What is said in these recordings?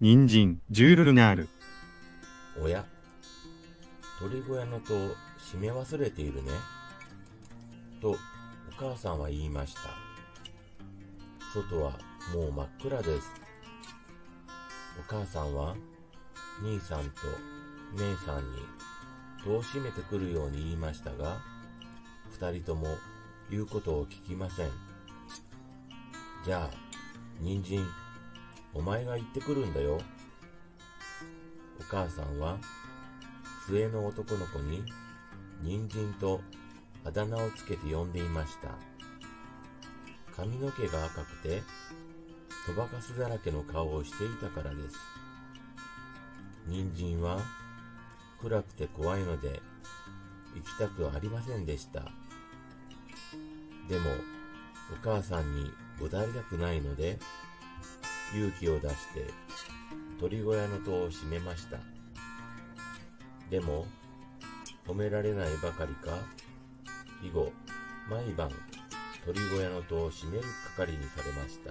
人参、ジュールルナール。 おや、鳥小屋の戸を閉め忘れているね。と、お母さんは言いました。外はもう真っ暗です。お母さんは、兄さんと姉さんに戸を閉めてくるように言いましたが、二人とも言うことを聞きません。じゃあ、人参、お前が行ってくるんだよ。お母さんは、末の男の子に、人参とあだ名をつけて呼んでいました。髪の毛が赤くて、そばかすだらけの顔をしていたからです。人参は、暗くて怖いので、行きたくありませんでした。でも、お母さんにおだりたくないので、勇気を出して鳥小屋の戸を閉めました。でも、褒められないばかりか、以後、毎晩鳥小屋の戸を閉める係にされました。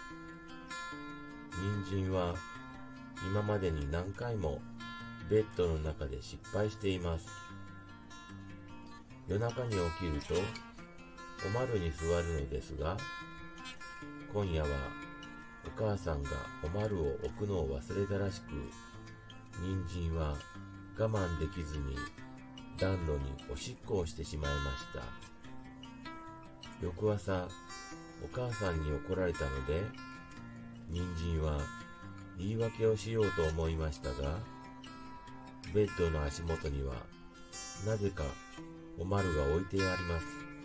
人参は今までに何回もベッドの中で失敗しています。夜中に起きるとおまるに座るのですが、今夜はお母さんがおまるを置くのを忘れたらしく、人参は我慢できずに暖炉におしっこをしてしまいました。翌朝、お母さんに怒られたので、人参は言い訳をしようと思いましたが、ベッドの足元にはなぜかおまるが置いてあります。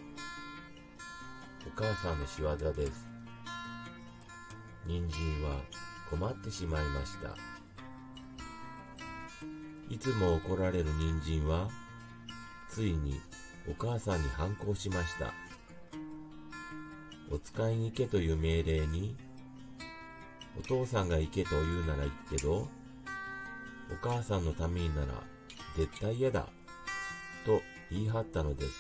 お母さんの仕業です。人参は困ってしまいました。いつも怒られる人参は、ついにお母さんに反抗しました。お使いに行けという命令に、お父さんが行けと言うなら行くけど、お母さんのためになら絶対嫌だ、と言い張ったのです。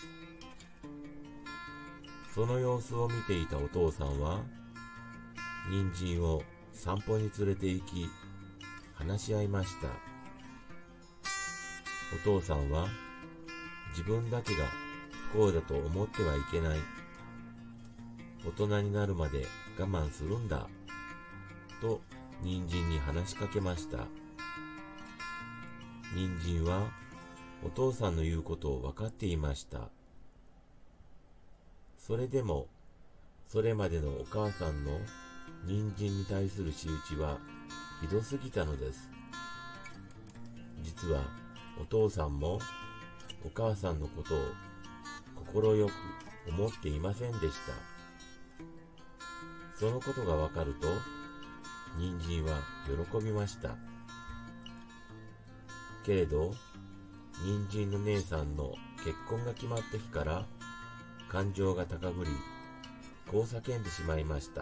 その様子を見ていたお父さんは、人参を散歩に連れて行き、話し合いました。お父さんは、自分だけが不幸だと思ってはいけない。大人になるまで我慢するんだ、と人参に話しかけました。人参はお父さんの言うことを分かっていました。それでも、それまでのお母さんの人参に対する仕打ちはひどすぎたのです。実はお父さんもお母さんのことを快く思っていませんでした。そのことがわかると、人参は喜びました。けれど、人参の姉さんの結婚が決まった日から感情が高ぶり、こう叫んでしまいました。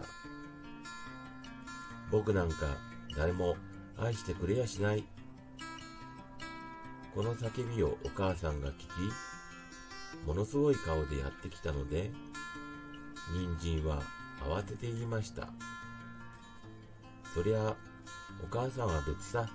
僕なんか誰も愛してくれやしない。この叫びをお母さんが聞き、ものすごい顔でやってきたので、人参は慌てて言いました。そりゃ、お母さんは別さ。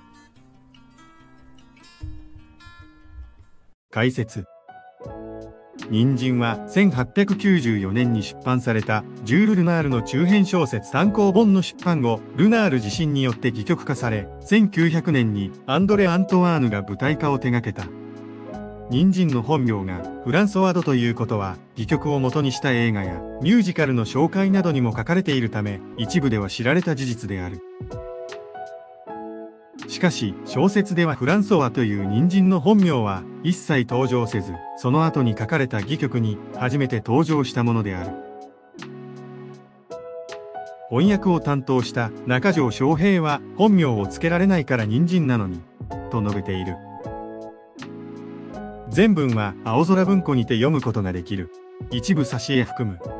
解説。人参は1894年に出版されたジュール・ルナールの中編小説単行本の出版後、ルナール自身によって戯曲化され、1900年にアンドレ・アントワーヌが舞台化を手掛けた。人参の本名がフランソワ・ドということは、戯曲を元にした映画やミュージカルの紹介などにも書かれているため、一部では知られた事実である。しかし、小説ではフランソワという人参の本名は一切登場せず、その後に書かれた戯曲に初めて登場したものである。翻訳を担当した中条翔平は、本名を付けられないから人参なのに、と述べている。全文は青空文庫にて読むことができる。一部挿絵含む。